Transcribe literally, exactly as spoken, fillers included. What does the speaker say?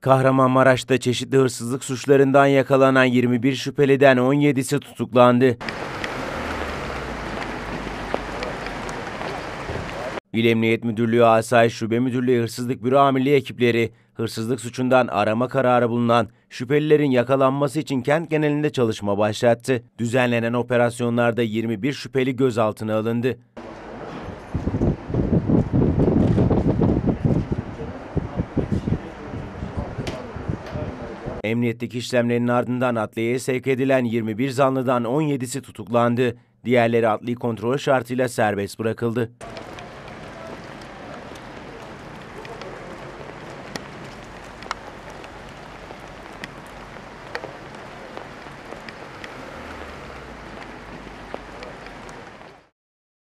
Kahramanmaraş'ta çeşitli hırsızlık suçlarından yakalanan yirmi bir şüpheliden on yedisi tutuklandı. İl Emniyet Müdürlüğü Asayiş Şube Müdürlüğü Hırsızlık Büro Amirliği ekipleri, hırsızlık suçundan arama kararı bulunan şüphelilerin yakalanması için kent genelinde çalışma başlattı. Düzenlenen operasyonlarda yirmi bir şüpheli gözaltına alındı. Emniyetteki işlemlerin ardından adliyeye sevk edilen yirmi bir zanlıdan on yedisi tutuklandı. Diğerleri adli kontrol şartıyla serbest bırakıldı.